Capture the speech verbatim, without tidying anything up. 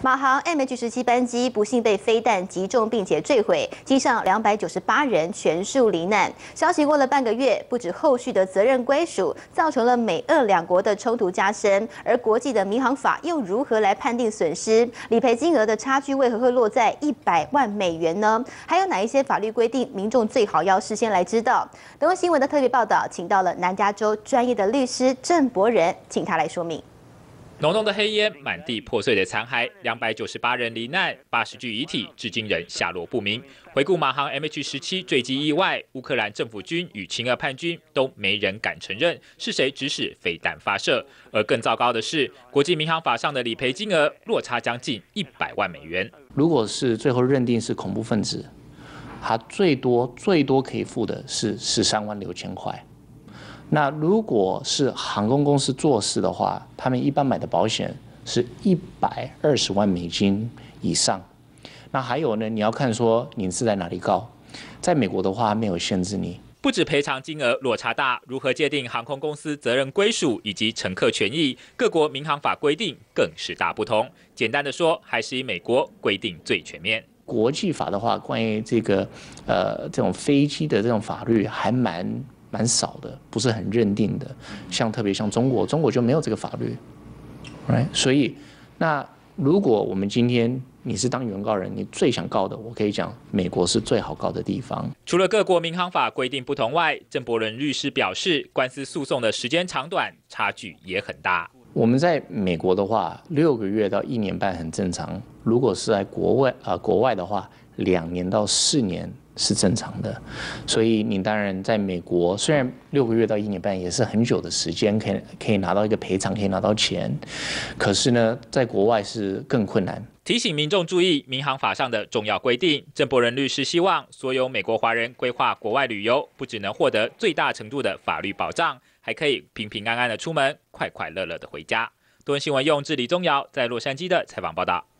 马航 M H 十七班机不幸被飞弹击中，并且坠毁，机上两百九十八人全数罹难。消息过了半个月，不止后续的责任归属，造成了美俄两国的冲突加深。而国际的民航法又如何来判定损失？理赔金额的差距为何会落在一百万美元呢？还有哪一些法律规定，民众最好要事先来知道？德文新闻的特别报道，请到了南加州专业的律师郑博仁，请他来说明。 浓浓的黑烟，满地破碎的残骸，两百九十八人罹难，八十具遗体至今仍下落不明。回顾马航 M H 十七坠机意外，乌克兰政府军与亲俄叛军都没人敢承认是谁指使飞弹发射。而更糟糕的是，国际民航法上的理赔金额落差将近一百万美元。 如果是最后认定是恐怖分子，他最多最多可以付的是十三万六千块。 那如果是航空公司做事的话，他们一般买的保险是一百二十万美金以上。那还有呢，你要看说你是在哪里告，在美国的话没有限制你。 不止赔偿金额落差大，如何界定航空公司责任归属以及乘客权益，各国民航法规定更是大不同。简单的说，还是以美国规定最全面。 国际法的话，关于这个呃这种飞机的这种法律还蛮。 蛮少的，不是很认定的，像特别像中国，中国就没有这个法律 ，right？ 所以，那如果我们今天你是当原告人，你最想告的，我可以讲，美国是最好告的地方。 除了各国民航法规定不同外，郑博仁律师表示，官司诉讼的时间长短差距也很大。 我们在美国的话，六个月到一年半很正常；如果是在国外啊、呃、国外的话，两年到四年。 是正常的，所以你当然在美国，虽然六个月到一年半也是很久的时间，可以可以拿到一个赔偿，可以拿到钱，可是呢，在国外是更困难。 提醒民众注意民航法上的重要规定。郑博仁律师希望所有美国华人规划国外旅游，不只能获得最大程度的法律保障，还可以平平安安的出门，快快乐乐的回家。多文新闻用至李宗尧在洛杉矶的采访报道。